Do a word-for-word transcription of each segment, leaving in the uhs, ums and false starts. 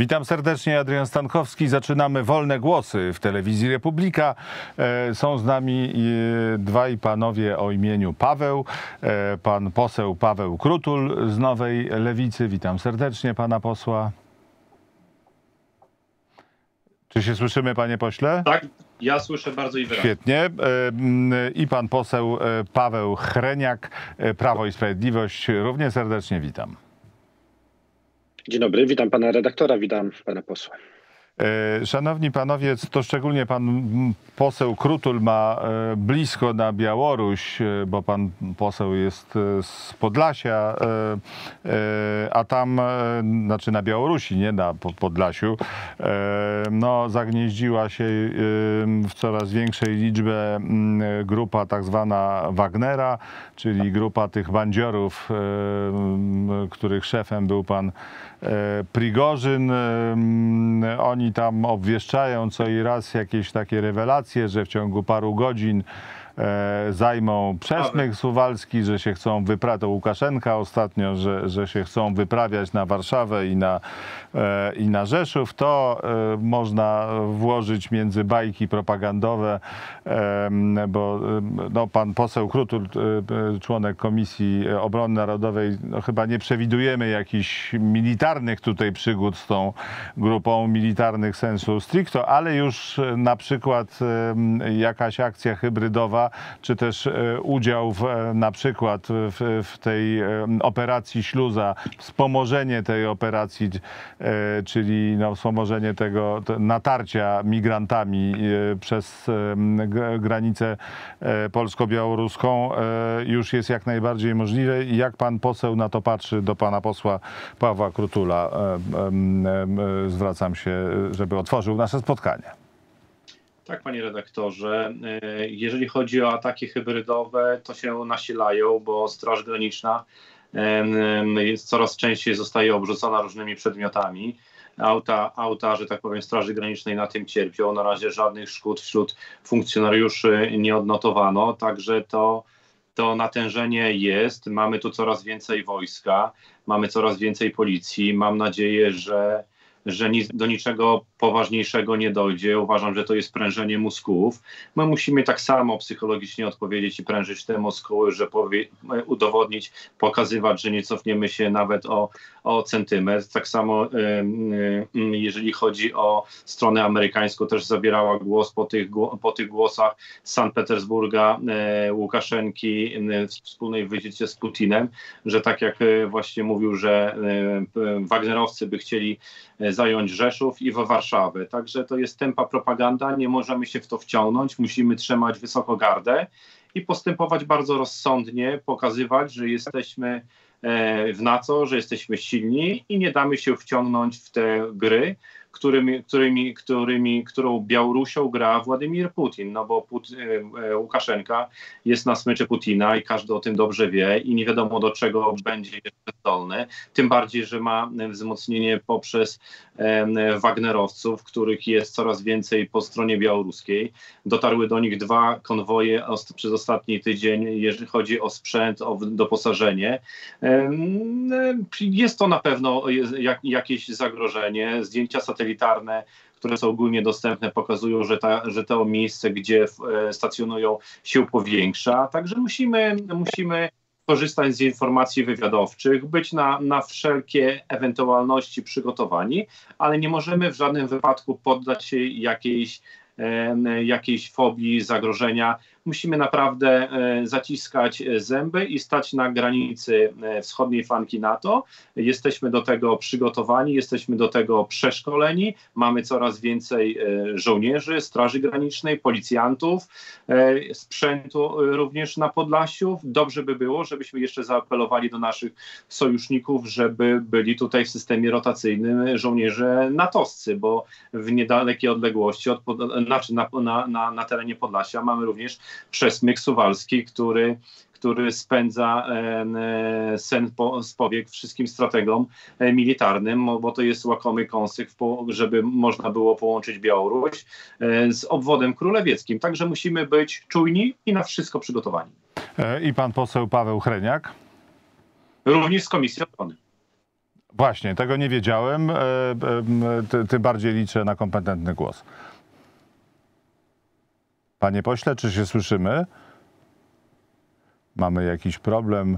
Witam serdecznie, Adrian Stankowski. Zaczynamy Wolne Głosy w Telewizji Republika. Są z nami dwaj panowie o imieniu Paweł. Pan poseł Paweł Krutul z Nowej Lewicy. Witam serdecznie pana posła. Czy się słyszymy, panie pośle? Tak, ja słyszę bardzo i wyraźnie. Świetnie. I pan poseł Paweł Hreniak, Prawo i Sprawiedliwość. Równie serdecznie witam. Dzień dobry, witam pana redaktora, witam pana posła. Szanowni panowie, to szczególnie pan poseł Krutul ma blisko na Białoruś, bo pan poseł jest z Podlasia, a tam, znaczy na Białorusi, nie na Podlasiu, no zagnieździła się w coraz większej liczbie grupa tak zwana Wagnera, czyli grupa tych bandziorów, których szefem był pan Prigorzyn. Oni tam obwieszczają co i raz jakieś takie rewelacje, że w ciągu paru godzin e, zajmą Przesmyk Suwalski, że się chcą wyprawiać, to Łukaszenka ostatnio, że, że się chcą wyprawiać na Warszawę i na, e, i na Rzeszów. To e, można włożyć między bajki propagandowe, e, bo no, pan poseł Krutul, e, członek Komisji Obrony Narodowej, no, chyba nie przewidujemy jakichś militarnych tutaj przygód z tą grupą militarnych sensu stricto, ale już na przykład e, jakaś akcja hybrydowa, czy też udział w, na przykład w, w tej operacji Śluza, wspomożenie tej operacji, czyli no, wspomożenie tego natarcia migrantami przez granicę polsko-białoruską już jest jak najbardziej możliwe. I jak pan poseł na to patrzy, do pana posła Pawła Krutula zwracam się, żeby otworzył nasze spotkanie. Tak, panie redaktorze. Jeżeli chodzi o ataki hybrydowe, to się nasilają, bo Straż Graniczna jest coraz częściej zostaje obrzucona różnymi przedmiotami. Auta, auta, że tak powiem, Straży Granicznej na tym cierpią. Na razie żadnych szkód wśród funkcjonariuszy nie odnotowano, także to, to natężenie jest. Mamy tu coraz więcej wojska, mamy coraz więcej policji. Mam nadzieję, że że nic, do niczego poważniejszego nie dojdzie. Uważam, że to jest prężenie mózgów. My musimy tak samo psychologicznie odpowiedzieć i prężyć te mózgu, że powie, udowodnić, pokazywać, że nie cofniemy się nawet o, o centymetr. Tak samo y, y, jeżeli chodzi o stronę amerykańską, też zabierała głos po tych, po tych głosach z Sankt Petersburga, y, Łukaszenki y, w wspólnej wizycie z Putinem, że tak jak y, właśnie mówił, że y, y, Wagnerowcy by chcieli y, zająć Rzeszów i we Warszawę. Także to jest tępa propaganda, nie możemy się w to wciągnąć, musimy trzymać wysoko gardę i postępować bardzo rozsądnie, pokazywać, że jesteśmy w NATO, że jesteśmy silni i nie damy się wciągnąć w te gry, którymi, którymi, którymi, którą Białorusią gra Władimir Putin, no bo Put, e, Łukaszenka jest na smyczy Putina i każdy o tym dobrze wie i nie wiadomo do czego będzie jeszcze zdolny, tym bardziej, że ma wzmocnienie poprzez e, Wagnerowców, których jest coraz więcej po stronie białoruskiej. Dotarły do nich dwa konwoje ost przez ostatni tydzień, jeżeli chodzi o sprzęt, o doposażenie. E, jest to na pewno jak, jakieś zagrożenie. Zdjęcia satelitarne, które są ogólnie dostępne, pokazują, że, ta, że to miejsce, gdzie stacjonują, się powiększa. Także musimy, musimy korzystać z informacji wywiadowczych, być na, na wszelkie ewentualności przygotowani, ale nie możemy w żadnym wypadku poddać się jakiejś, e, jakiejś fobii, zagrożenia. Musimy naprawdę e, zaciskać zęby i stać na granicy e, wschodniej flanki NATO. Jesteśmy do tego przygotowani, jesteśmy do tego przeszkoleni. Mamy coraz więcej e, żołnierzy, Straży Granicznej, policjantów, e, sprzętu również na Podlasiu. Dobrze by było, żebyśmy jeszcze zaapelowali do naszych sojuszników, żeby byli tutaj w systemie rotacyjnym żołnierze natowscy, bo w niedalekiej odległości, od, znaczy na, na, na, na terenie Podlasia mamy również Przesmyk Suwalski, który, który spędza e, sen po, z powiek wszystkim strategom e, militarnym, bo to jest łakomy kąsek, żeby można było połączyć Białoruś e, z obwodem królewieckim. Także musimy być czujni i na wszystko przygotowani. I pan poseł Paweł Hreniak. Również z Komisji Obrony. Właśnie, tego nie wiedziałem, tym bardziej liczę na kompetentny głos. Panie pośle, czy się słyszymy? Mamy jakiś problem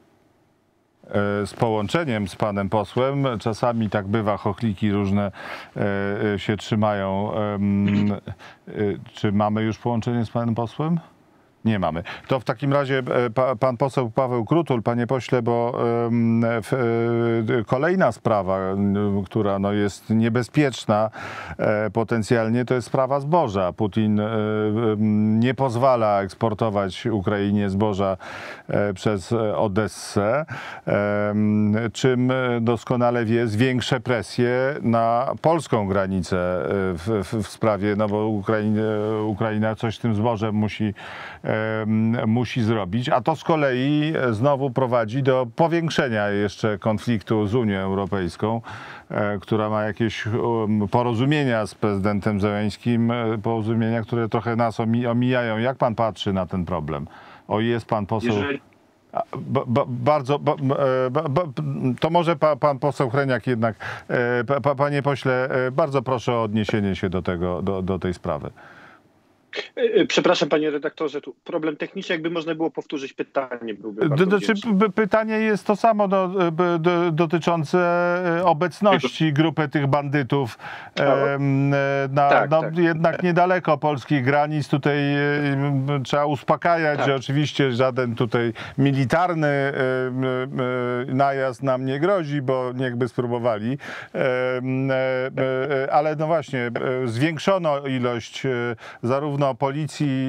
z połączeniem z panem posłem. Czasami tak bywa, chochliki różne się trzymają. Czy mamy już połączenie z panem posłem? Nie mamy. To w takim razie pa, pan poseł Paweł Krutul, panie pośle, bo y, y, kolejna sprawa, y, która no, jest niebezpieczna y, potencjalnie, to jest sprawa zboża. Putin y, y, nie pozwala eksportować Ukrainie zboża y, przez Odessę, y, czym doskonale wie, zwiększy presję na polską granicę w, w, w sprawie, no bo Ukraina, Ukraina coś z tym zbożem musi musi zrobić, a to z kolei znowu prowadzi do powiększenia jeszcze konfliktu z Unią Europejską, która ma jakieś porozumienia z prezydentem Zełeńskim, porozumienia, które trochę nas omijają. Jak pan patrzy na ten problem? O, jest pan poseł... Jeżeli... Ba, ba, bardzo, ba, ba, ba, to może pa, pan poseł Hreniak jednak, pa, panie pośle, bardzo proszę o odniesienie się do tego, do, do tej sprawy. Przepraszam, panie redaktorze, tu problem techniczny, jakby można było powtórzyć pytanie. Byłby Znaczy, pytanie jest to samo do, do, dotyczące obecności grupy tych bandytów na, tak, no, tak. jednak niedaleko polskich granic. Tutaj trzeba uspokajać, tak. że oczywiście żaden tutaj militarny najazd nam nie grozi, bo niechby spróbowali. Ale no właśnie, zwiększono ilość zarówno policji,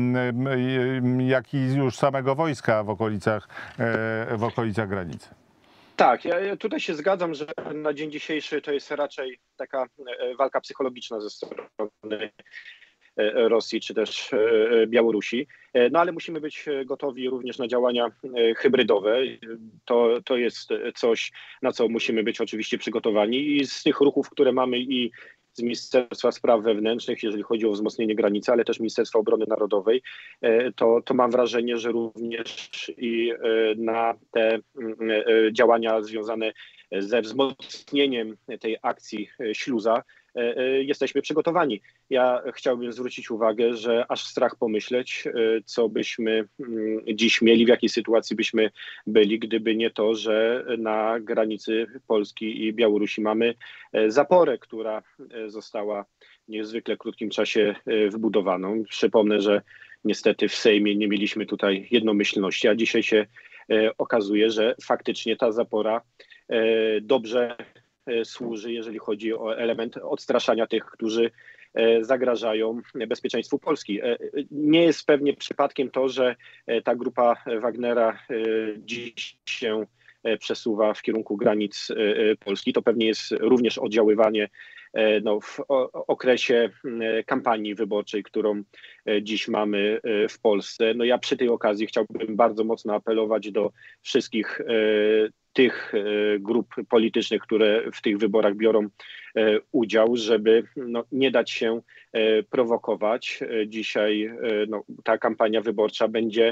jak i już samego wojska w okolicach, w okolicach granicy. Tak, ja tutaj się zgadzam, że na dzień dzisiejszy to jest raczej taka walka psychologiczna ze strony Rosji czy też Białorusi. No ale musimy być gotowi również na działania hybrydowe. To, to jest coś, na co musimy być oczywiście przygotowani i z tych ruchów, które mamy i z Ministerstwa Spraw Wewnętrznych, jeżeli chodzi o wzmocnienie granicy, ale też Ministerstwa Obrony Narodowej, to, to mam wrażenie, że również i na te działania związane ze wzmocnieniem tej akcji śluza jesteśmy przygotowani. Ja chciałbym zwrócić uwagę, że aż strach pomyśleć, co byśmy dziś mieli, w jakiej sytuacji byśmy byli, gdyby nie to, że na granicy Polski i Białorusi mamy zaporę, która została w niezwykle krótkim czasie wybudowaną. Przypomnę, że niestety w Sejmie nie mieliśmy tutaj jednomyślności, a dzisiaj się okazuje, że faktycznie ta zapora dobrze służy, jeżeli chodzi o element odstraszania tych, którzy zagrażają bezpieczeństwu Polski. Nie jest pewnie przypadkiem to, że ta grupa Wagnera dziś się przesuwa w kierunku granic Polski. To pewnie jest również oddziaływanie no, w okresie kampanii wyborczej, którą dziś mamy w Polsce. No ja przy tej okazji chciałbym bardzo mocno apelować do wszystkich tych grup politycznych, które w tych wyborach biorą udział, żeby no, nie dać się prowokować. Dzisiaj no, ta kampania wyborcza będzie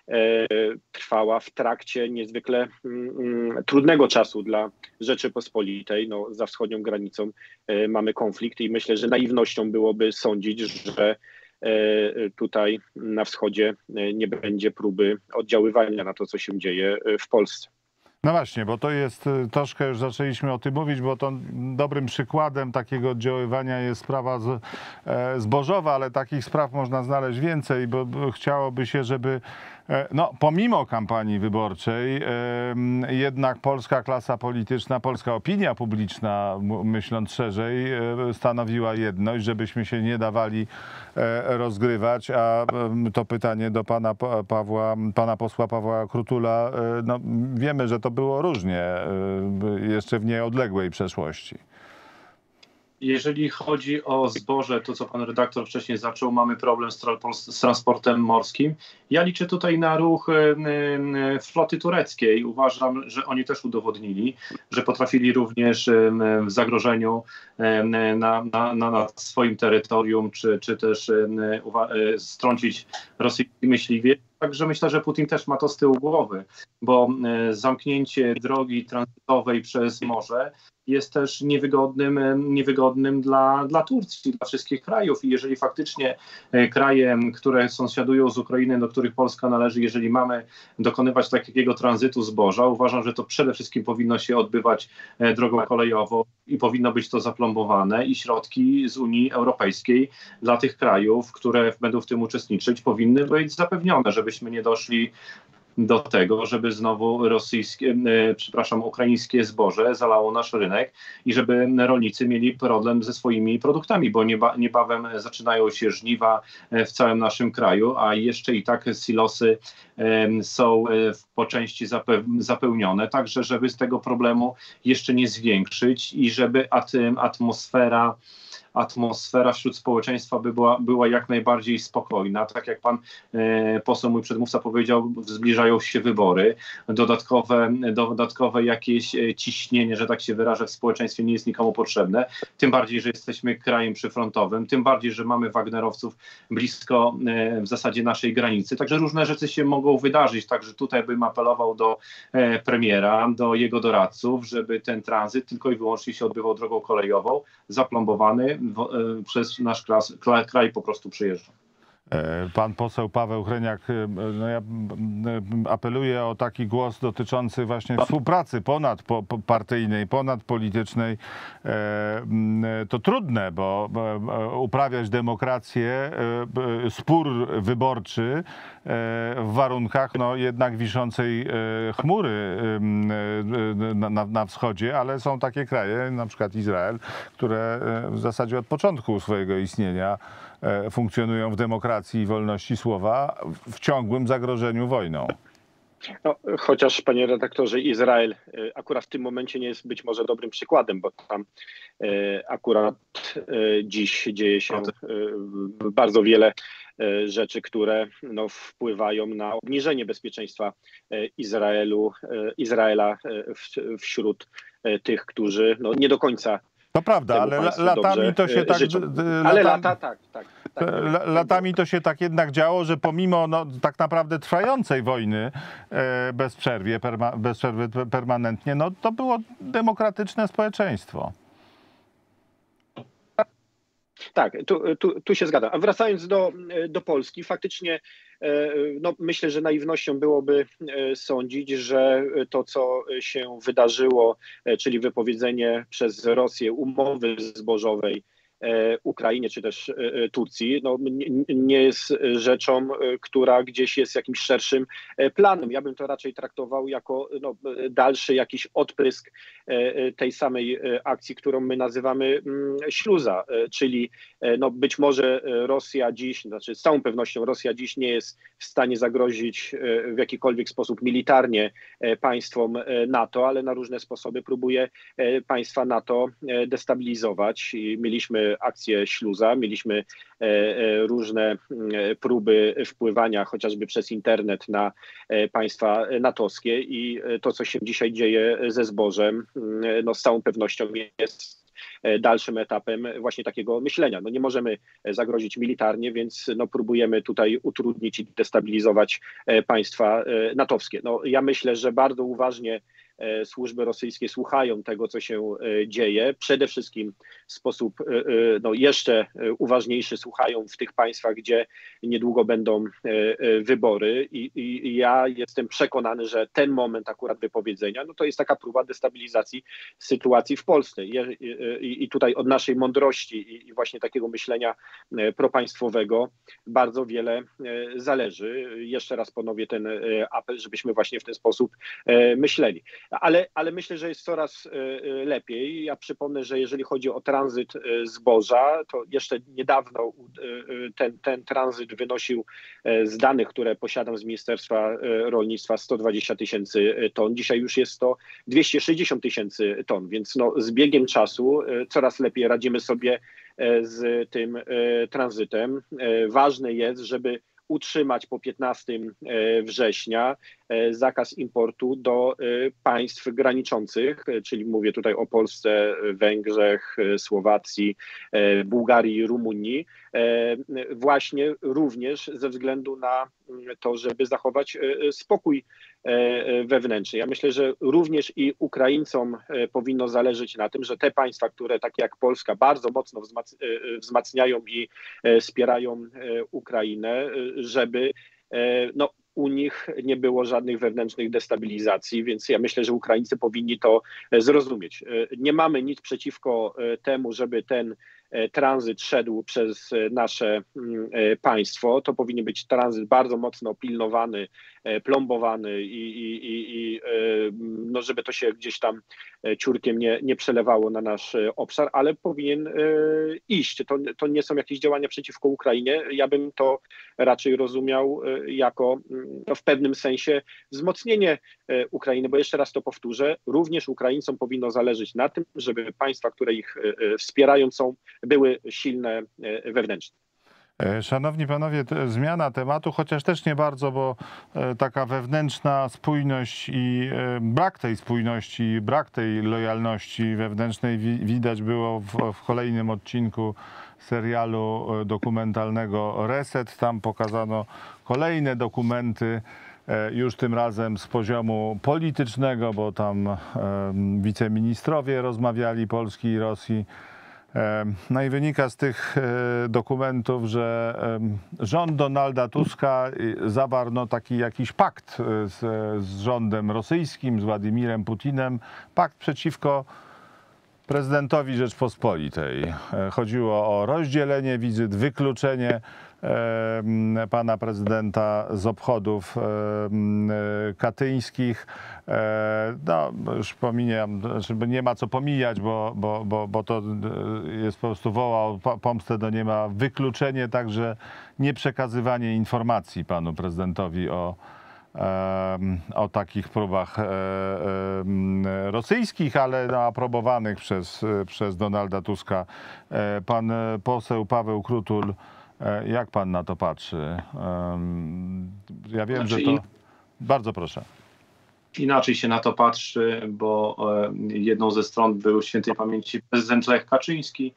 trwała w trakcie niezwykle mm, trudnego czasu dla Rzeczypospolitej. No, za wschodnią granicą mamy konflikt i myślę, że naiwnością byłoby sądzić, że tutaj na wschodzie nie będzie próby oddziaływania na to, co się dzieje w Polsce. No właśnie, bo to jest, troszkę już zaczęliśmy o tym mówić, bo to dobrym przykładem takiego oddziaływania jest sprawa z, e, zbożowa, ale takich spraw można znaleźć więcej, bo, bo chciałoby się, żeby e, no, pomimo kampanii wyborczej e, jednak polska klasa polityczna, polska opinia publiczna, myśląc szerzej, e, stanowiła jedność, żebyśmy się nie dawali e, rozgrywać, a e, to pytanie do pana Pawła, pana posła Pawła Krutula, e, no, wiemy, że to było różnie jeszcze w nieodległej przeszłości. Jeżeli chodzi o zboże, to co pan redaktor wcześniej zaczął, mamy problem z, tra z transportem morskim. Ja liczę tutaj na ruch y, floty tureckiej. Uważam, że oni też udowodnili, że potrafili również y, w zagrożeniu y, na, na, na swoim terytorium, czy, czy też y, y, strącić rosyjski myśliwie. Także myślę, że Putin też ma to z tyłu głowy, bo zamknięcie drogi tranzytowej przez morze jest też niewygodnym, niewygodnym dla, dla Turcji, dla wszystkich krajów. I jeżeli faktycznie kraje, które sąsiadują z Ukrainy, do których Polska należy, jeżeli mamy dokonywać takiego tranzytu zboża, uważam, że to przede wszystkim powinno się odbywać drogą kolejową i powinno być to zaplombowane i środki z Unii Europejskiej dla tych krajów, które będą w tym uczestniczyć, powinny być zapewnione, żebyśmy nie doszli do tego, żeby znowu rosyjskie, przepraszam, ukraińskie zboże zalało nasz rynek i żeby rolnicy mieli problem ze swoimi produktami, bo nieba, niebawem zaczynają się żniwa w całym naszym kraju, a jeszcze i tak silosy są po części zapełnione, także żeby z tego problemu jeszcze nie zwiększyć i żeby atmosfera atmosfera wśród społeczeństwa by była, była jak najbardziej spokojna. Tak jak pan e, poseł, mój przedmówca powiedział, zbliżają się wybory. Dodatkowe, dodatkowe jakieś ciśnienie, że tak się wyrażę, w społeczeństwie nie jest nikomu potrzebne. Tym bardziej, że jesteśmy krajem przyfrontowym, tym bardziej, że mamy Wagnerowców blisko e, w zasadzie naszej granicy. Także różne rzeczy się mogą wydarzyć. Także tutaj bym apelował do e, premiera, do jego doradców, żeby ten tranzyt tylko i wyłącznie się odbywał drogą kolejową, zaplombowany, W, przez nasz klas, kraj po prostu przyjeżdża. Pan poseł Paweł Hreniak, no ja apeluję o taki głos dotyczący właśnie współpracy ponadpartyjnej, ponadpolitycznej. To trudne, bo uprawiać demokrację, spór wyborczy w warunkach no jednak wiszącej chmury na, na, na wschodzie, ale są takie kraje, na przykład Izrael, które w zasadzie od początku swojego istnienia funkcjonują w demokracji i wolności słowa w ciągłym zagrożeniu wojną. No, chociaż, panie redaktorze, Izrael akurat w tym momencie nie jest być może dobrym przykładem, bo tam akurat dziś dzieje się bardzo wiele rzeczy, które no, wpływają na obniżenie bezpieczeństwa Izraelu, Izraela wśród tych, którzy no, nie do końca. To prawda, ale latami to się tak... Ale lata, tak, tak. tak latami to się tak jednak działo, że pomimo no, tak naprawdę trwającej wojny bez przerwy, perma, bez przerwy permanentnie, no to było demokratyczne społeczeństwo. Tak, tu, tu, tu się zgadzam. A wracając do, do Polski, faktycznie no, myślę, że naiwnością byłoby sądzić, że to, co się wydarzyło, czyli wypowiedzenie przez Rosję umowy zbożowej Ukrainie czy też Turcji, no, nie jest rzeczą, która gdzieś jest jakimś szerszym planem. Ja bym to raczej traktował jako no, dalszy jakiś odprysk tej samej akcji, którą my nazywamy śluza, czyli no, być może Rosja dziś, znaczy z całą pewnością Rosja dziś nie jest w stanie zagrozić w jakikolwiek sposób militarnie państwom NATO, ale na różne sposoby próbuje państwa NATO destabilizować. I mieliśmy akcję śluza, mieliśmy różne próby wpływania chociażby przez internet na państwa natowskie i to, co się dzisiaj dzieje ze zbożem, no z całą pewnością jest dalszym etapem właśnie takiego myślenia. No nie możemy zagrozić militarnie, więc no próbujemy tutaj utrudnić i destabilizować państwa natowskie. No ja myślę, że bardzo uważnie służby rosyjskie słuchają tego, co się dzieje. Przede wszystkim w sposób no, jeszcze uważniejszy słuchają w tych państwach, gdzie niedługo będą wybory i, i ja jestem przekonany, że ten moment akurat wypowiedzenia, no to jest taka próba destabilizacji sytuacji w Polsce. I, i, i tutaj od naszej mądrości i, i właśnie takiego myślenia propaństwowego bardzo wiele zależy. Jeszcze raz ponowię ten apel, żebyśmy właśnie w ten sposób myśleli. Ale, ale myślę, że jest coraz lepiej. Ja przypomnę, że jeżeli chodzi o tranzyt zboża, to jeszcze niedawno ten, ten tranzyt wynosił z danych, które posiadam z Ministerstwa Rolnictwa, sto dwadzieścia tysięcy ton. Dzisiaj już jest to dwieście sześćdziesiąt tysięcy ton, więc no, z biegiem czasu coraz lepiej radzimy sobie z tym tranzytem. Ważne jest, żeby utrzymać po piętnastego września zakaz importu do państw graniczących, czyli mówię tutaj o Polsce, Węgrzech, Słowacji, Bułgarii, Rumunii, właśnie również ze względu na to, żeby zachować spokój wewnętrzny. Ja myślę, że również i Ukraińcom powinno zależeć na tym, że te państwa, które takie jak Polska bardzo mocno wzmacniają i wspierają Ukrainę, żeby no, u nich nie było żadnych wewnętrznych destabilizacji, więc ja myślę, że Ukraińcy powinni to zrozumieć. Nie mamy nic przeciwko temu, żeby ten tranzyt szedł przez nasze państwo. To powinien być tranzyt bardzo mocno pilnowany, plombowany i, i, i, i no, żeby to się gdzieś tam ciurkiem nie, nie przelewało na nasz obszar, ale powinien iść. To, to nie są jakieś działania przeciwko Ukrainie. Ja bym to raczej rozumiał jako no, w pewnym sensie wzmocnienie Ukrainy, bo jeszcze raz to powtórzę, również Ukraińcom powinno zależeć na tym, żeby państwa, które ich wspierają, są były silne wewnętrznie. Szanowni panowie, zmiana tematu, chociaż też nie bardzo, bo taka wewnętrzna spójność i brak tej spójności, brak tej lojalności wewnętrznej widać było w, w kolejnym odcinku serialu dokumentalnego Reset. Tam pokazano kolejne dokumenty, już tym razem z poziomu politycznego, bo tam wiceministrowie rozmawiali Polski i Rosji. No i wynika z tych dokumentów, że rząd Donalda Tuska zawarł no, taki jakiś pakt z, z rządem rosyjskim, z Władimirem Putinem, pakt przeciwko prezydentowi Rzeczpospolitej. Chodziło o rozdzielenie wizyt, wykluczenie pana prezydenta z obchodów katyńskich. No, już pomijam, żeby nie ma co pomijać, bo, bo, bo, bo to jest po prostu wołał pomstę do nieba. Wykluczenie, także nieprzekazywanie informacji panu prezydentowi o, o takich próbach rosyjskich, ale no, aprobowanych przez, przez Donalda Tuska. Pan poseł Paweł Krutul, jak pan na to patrzy? Ja wiem, znaczy, że to... Bardzo proszę. Inaczej się na to patrzy, bo jedną ze stron był świętej pamięci prezydent Lech Kaczyński.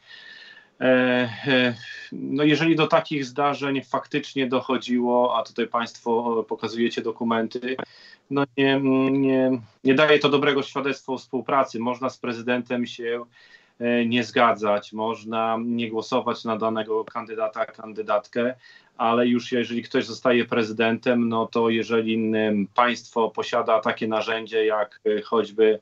No jeżeli do takich zdarzeń faktycznie dochodziło, a tutaj państwo pokazujecie dokumenty, no nie, nie, nie daje to dobrego świadectwa o współpracy. Można z prezydentem się nie zgadzać, można nie głosować na danego kandydata, kandydatkę, ale już jeżeli ktoś zostaje prezydentem, no to jeżeli państwo posiada takie narzędzie jak choćby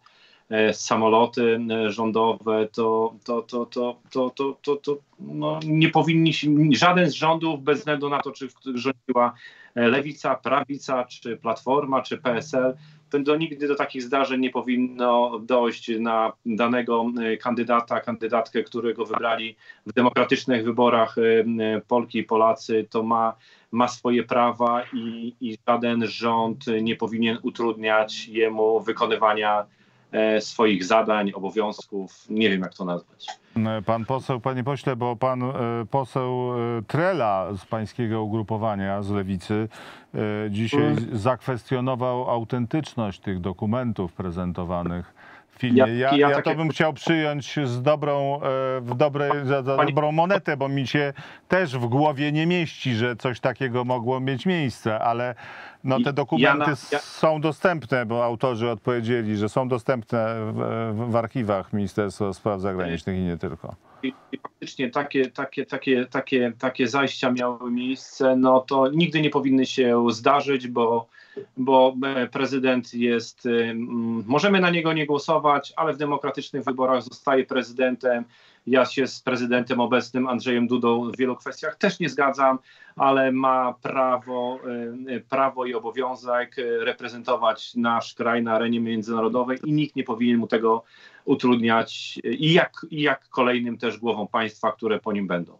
samoloty rządowe, to, to, to, to, to, to, to, to no nie powinni się, żaden z rządów, bez względu na to, czy rządziła lewica, prawica, czy Platforma, czy P S L, to do nigdy do takich zdarzeń nie powinno dojść na danego kandydata, kandydatkę, którego wybrali w demokratycznych wyborach Polki i Polacy. To ma, ma swoje prawa i, i żaden rząd nie powinien utrudniać jemu wykonywania swoich zadań, obowiązków. Nie wiem, jak to nazwać. Pan poseł, panie pośle, bo pan poseł Trela z pańskiego ugrupowania, z Lewicy, dzisiaj hmm. zakwestionował autentyczność tych dokumentów prezentowanych w filmie. Ja, ja, ja, ja takie... to bym chciał przyjąć z dobrą, w dobrej, za, za Pani... dobrą monetę, bo mi się też w głowie nie mieści, że coś takiego mogło mieć miejsce, ale no, te dokumenty ja na, ja... są dostępne, bo autorzy odpowiedzieli, że są dostępne w, w archiwach Ministerstwa Spraw Zagranicznych i nie tylko. I, i faktycznie takie, takie, takie, takie, takie zajścia miały miejsce, no to nigdy nie powinny się zdarzyć, bo, bo prezydent jest, możemy na niego nie głosować, ale w demokratycznych wyborach zostaje prezydentem. Ja się z prezydentem obecnym Andrzejem Dudą w wielu kwestiach też nie zgadzam, ale ma prawo, prawo i obowiązek reprezentować nasz kraj na arenie międzynarodowej i nikt nie powinien mu tego utrudniać i jak, i jak kolejnym też głowom państwa, które po nim będą.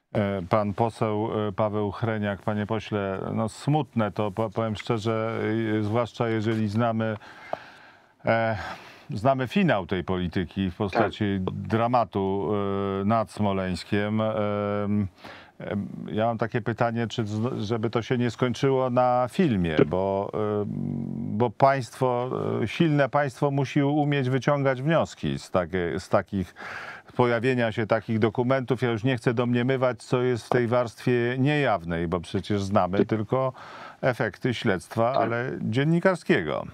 Pan poseł Paweł Hreniak, panie pośle, no smutne to, powiem szczerze, zwłaszcza jeżeli znamy... E, Znamy finał tej polityki w postaci tak. dramatu nad Smoleńskiem. Ja mam takie pytanie, czy żeby to się nie skończyło na filmie, bo, bo państwo, silne państwo musi umieć wyciągać wnioski z, takie, z takich pojawienia się takich dokumentów. Ja już nie chcę domniemywać, co jest w tej warstwie niejawnej, bo przecież znamy tylko efekty śledztwa, ale dziennikarskiego.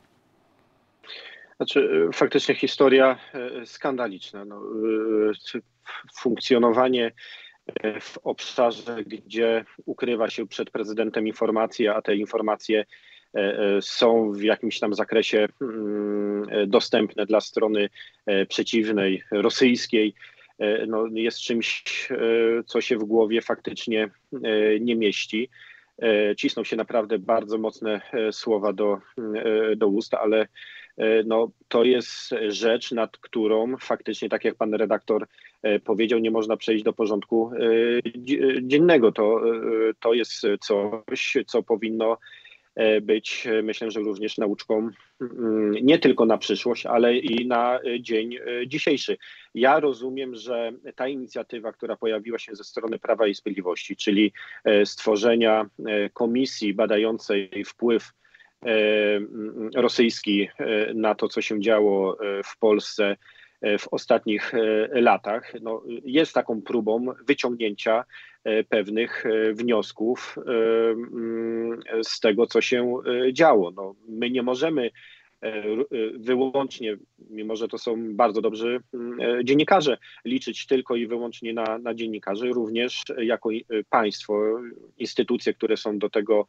Znaczy, faktycznie historia skandaliczna. No, funkcjonowanie w obszarze, gdzie ukrywa się przed prezydentem informacje, a te informacje są w jakimś tam zakresie dostępne dla strony przeciwnej, rosyjskiej, no jest czymś, co się w głowie faktycznie nie mieści. Cisną się naprawdę bardzo mocne słowa do, do ust, ale no, to jest rzecz, nad którą faktycznie, tak jak pan redaktor powiedział, nie można przejść do porządku dziennego. To, to jest coś, co powinno być, myślę, że również nauczką nie tylko na przyszłość, ale i na dzień dzisiejszy. Ja rozumiem, że ta inicjatywa, która pojawiła się ze strony Prawa i Sprawiedliwości, czyli stworzenia komisji badającej wpływ rosyjski na to, co się działo w Polsce w ostatnich latach, no, jest taką próbą wyciągnięcia pewnych wniosków z tego, co się działo. No, my nie możemy wyłącznie, mimo że to są bardzo dobrzy dziennikarze, liczyć tylko i wyłącznie na, na dziennikarzy, również jako państwo, instytucje, które są do tego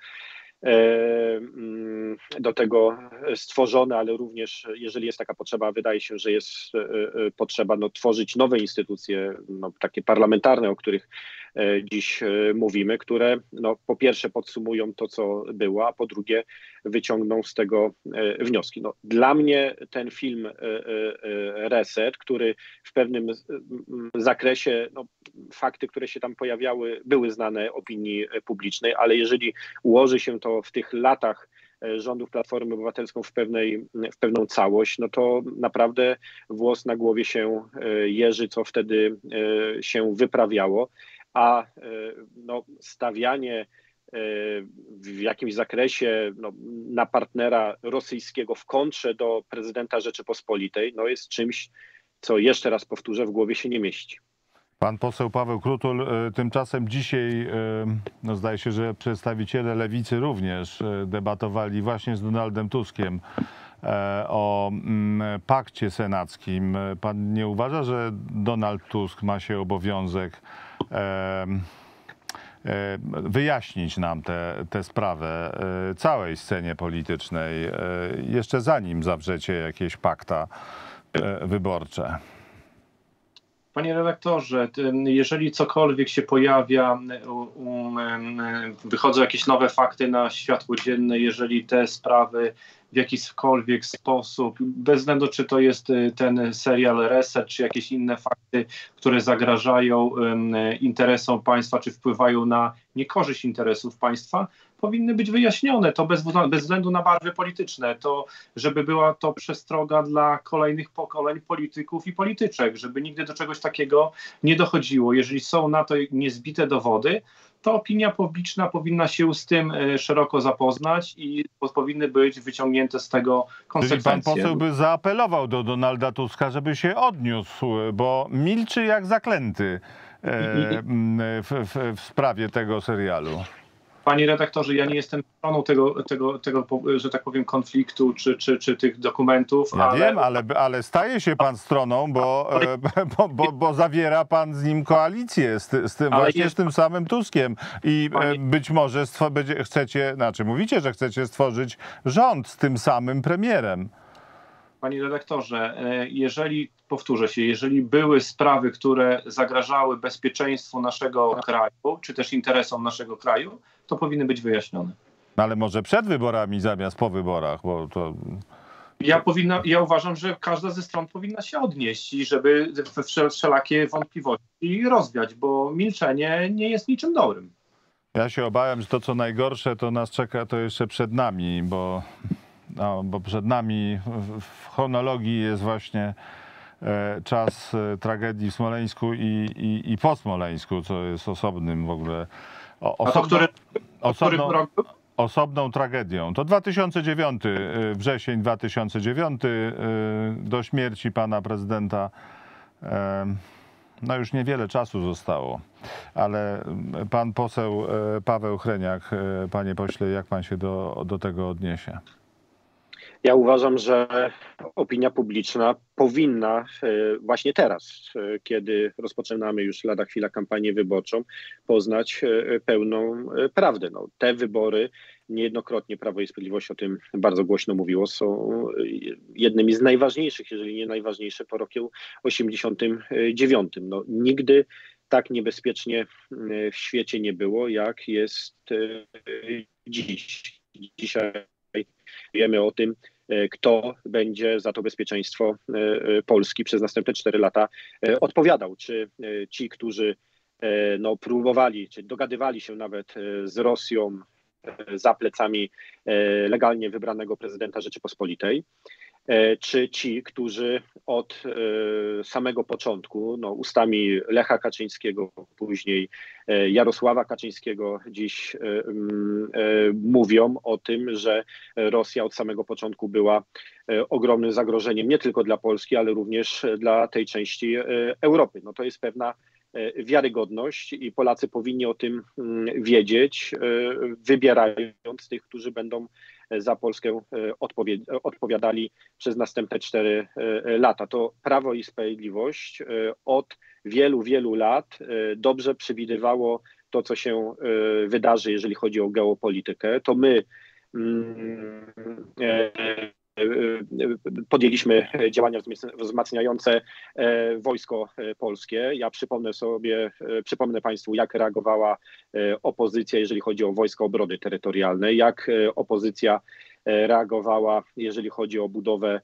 do tego stworzone, ale również jeżeli jest taka potrzeba, wydaje się, że jest potrzeba no, tworzyć nowe instytucje, no, takie parlamentarne, o których dziś mówimy, które no, po pierwsze podsumują to, co było, a po drugie wyciągną z tego wnioski. No, dla mnie ten film Reset, który w pewnym zakresie, no, fakty, które się tam pojawiały, były znane opinii publicznej, ale jeżeli ułoży się to w tych latach rządów Platformy Obywatelską w, pewnej, w pewną całość, no to naprawdę włos na głowie się jeży, co wtedy się wyprawiało, a no, stawianie w jakimś zakresie no, na partnera rosyjskiego w kontrze do prezydenta Rzeczypospolitej, no jest czymś, co jeszcze raz powtórzę, w głowie się nie mieści. Pan poseł Paweł Krutul, tymczasem dzisiaj, no zdaje się, że przedstawiciele Lewicy również debatowali właśnie z Donaldem Tuskiem o pakcie senackim. Pan nie uważa, że Donald Tusk ma się obowiązek wyjaśnić nam tę sprawę całej scenie politycznej, jeszcze zanim zawrzecie jakieś pakta wyborcze? Panie redaktorze, jeżeli cokolwiek się pojawia, wychodzą jakieś nowe fakty na światło dzienne, jeżeli te sprawy w jakikolwiek sposób, bez względu czy to jest ten serial Reset, czy jakieś inne fakty, które zagrażają interesom państwa, czy wpływają na niekorzyść interesów państwa, powinny być wyjaśnione. To bez, bez względu na barwy polityczne. To, żeby była to przestroga dla kolejnych pokoleń polityków i polityczek, żeby nigdy do czegoś takiego nie dochodziło. Jeżeli są na to niezbite dowody, to opinia publiczna powinna się z tym szeroko zapoznać i powinny być wyciągnięte z tego konsekwencje. Czyli pan poseł by zaapelował do Donalda Tuska, żeby się odniósł, bo milczy jak zaklęty w, w, w sprawie tego serialu. Panie redaktorze, ja nie jestem stroną tego, tego, tego, że tak powiem, konfliktu czy, czy, czy tych dokumentów. Ja ale... wiem, ale, ale staje się pan stroną, bo, bo, bo, bo zawiera pan z nim koalicję, z, z tym, właśnie jest... z tym samym Tuskiem. I Panie... być może stwo- chcecie, znaczy mówicie, że chcecie stworzyć rząd z tym samym premierem. Panie redaktorze, jeżeli, powtórzę się, jeżeli były sprawy, które zagrażały bezpieczeństwu naszego kraju, czy też interesom naszego kraju, to powinny być wyjaśnione. Ale może przed wyborami zamiast po wyborach, bo to... Ja, powinna, ja uważam, że każda ze stron powinna się odnieść i żeby wszelakie wątpliwości rozwiać, bo milczenie nie jest niczym dobrym. Ja się obawiam, że to, co najgorsze, to nas czeka to jeszcze przed nami, bo... No, bo przed nami w chronologii jest właśnie czas tragedii w Smoleńsku i, i, i po Smoleńsku, co jest osobnym w ogóle, osobną, który, osobną, który osobną tragedią. To dwa tysiące dziewiąty, wrzesień dwa tysiące dziewiąty, do śmierci pana prezydenta. No już niewiele czasu zostało, ale pan poseł Paweł Hreniak, panie pośle, jak pan się do, do tego odniesie? Ja uważam, że opinia publiczna powinna właśnie teraz, kiedy rozpoczynamy już lada chwila kampanię wyborczą, poznać pełną prawdę. No, te wybory, niejednokrotnie Prawo i Sprawiedliwość o tym bardzo głośno mówiło, są jednymi z najważniejszych, jeżeli nie najważniejsze, po roku osiemdziesiątym dziewiątym. No, nigdy tak niebezpiecznie w świecie nie było, jak jest dziś. Dzisiaj wiemy o tym, kto będzie za to bezpieczeństwo Polski przez następne cztery lata odpowiadał. Czy ci, którzy no, próbowali, czy dogadywali się nawet z Rosją za plecami legalnie wybranego prezydenta Rzeczypospolitej, czy ci, którzy od samego początku, no, ustami Lecha Kaczyńskiego, później Jarosława Kaczyńskiego, dziś mówią o tym, że Rosja od samego początku była ogromnym zagrożeniem nie tylko dla Polski, ale również dla tej części Europy. No, to jest pewna wiarygodność i Polacy powinni o tym wiedzieć, wybierając tych, którzy będą za Polskę odpowiadali przez następne cztery lata. To Prawo i Sprawiedliwość od wielu, wielu lat dobrze przewidywało to, co się wydarzy, jeżeli chodzi o geopolitykę. To my podjęliśmy działania wzmacniające wojsko polskie. Ja przypomnę sobie, przypomnę Państwu, jak reagowała opozycja, jeżeli chodzi o Wojska Obrony Terytorialnej, jak opozycja reagowała, jeżeli chodzi o budowę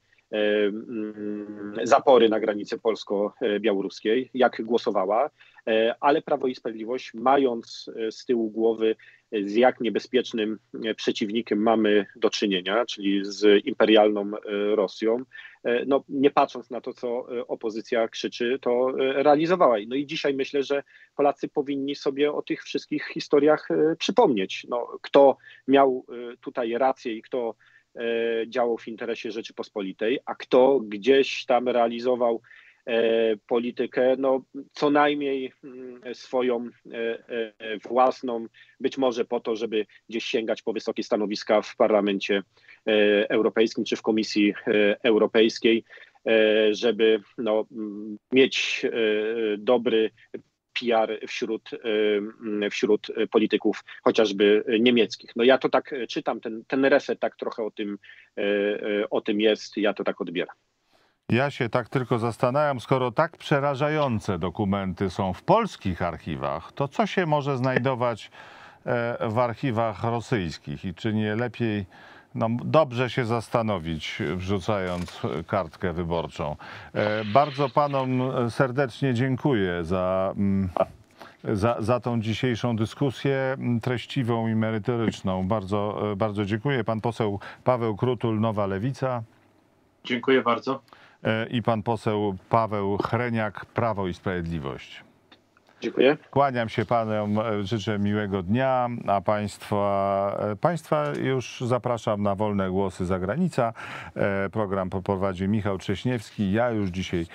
zapory na granicy polsko-białoruskiej, jak głosowała, ale Prawo i Sprawiedliwość, mając z tyłu głowy, z jak niebezpiecznym przeciwnikiem mamy do czynienia, czyli z imperialną Rosją, no nie patrząc na to, co opozycja krzyczy, to realizowała. No i dzisiaj myślę, że Polacy powinni sobie o tych wszystkich historiach przypomnieć. No, kto miał tutaj rację i kto działał w interesie Rzeczypospolitej, a kto gdzieś tam realizował politykę, no co najmniej swoją własną, być może po to, żeby gdzieś sięgać po wysokie stanowiska w Parlamencie Europejskim czy w Komisji Europejskiej, żeby no, mieć dobry P R wśród, wśród polityków chociażby niemieckich. No ja to tak czytam, ten, ten reset tak trochę o tym, o tym jest, ja to tak odbieram. Ja się tak tylko zastanawiam, skoro tak przerażające dokumenty są w polskich archiwach, to co się może znajdować w archiwach rosyjskich i czy nie lepiej no, dobrze się zastanowić, wrzucając kartkę wyborczą. Bardzo panom serdecznie dziękuję za, za, za tą dzisiejszą dyskusję treściwą i merytoryczną. Bardzo, bardzo dziękuję. Pan poseł Paweł Krutul, Nowa Lewica. Dziękuję bardzo. I pan poseł Paweł Hreniak, Prawo i Sprawiedliwość. Dziękuję. Kłaniam się panom, życzę miłego dnia, a państwa, państwa już zapraszam na Wolne Głosy Zagranica. Program poprowadzi Michał Trześniewski. Ja już dzisiaj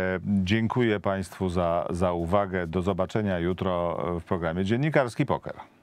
dziękuję państwu za, za uwagę. Do zobaczenia jutro w programie Dziennikarski Poker.